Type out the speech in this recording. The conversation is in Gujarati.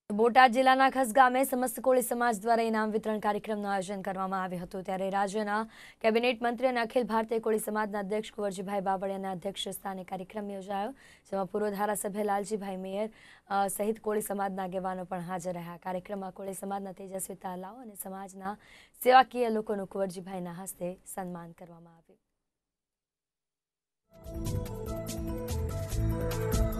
બોટાદ જિલ્લાના ખસ ગામે સમસ્ત કોળી સમાજ દ્વારા ઇનામ વિતરણ કાર્યક્રમનું આયોજન કરવામાં આવ્યું હતું। ત્યારે રાજ્યના કેબિનેટ મંત્રી અને અખિલ ભારતીય કોળી સમાજના અધ્યક્ષ કુંવરજીભાઈ બાવળિયાના અધ્યક્ષ સ્થાને કાર્યક્રમ યોજાયો, જેમાં પૂર્વ ધારાસભ્ય લાલજીભાઈ મેયર સહિત કોળી સમાજના આગેવાનો પણ હાજર રહ્યા। કાર્યક્રમમાં કોળી સમાજના તejashvi tarલાઓ અને સમાજના સેવાકીય લોકોનું કુંવરજીભાઈના હસ્તે સન્માન કરવામાં આવ્યું।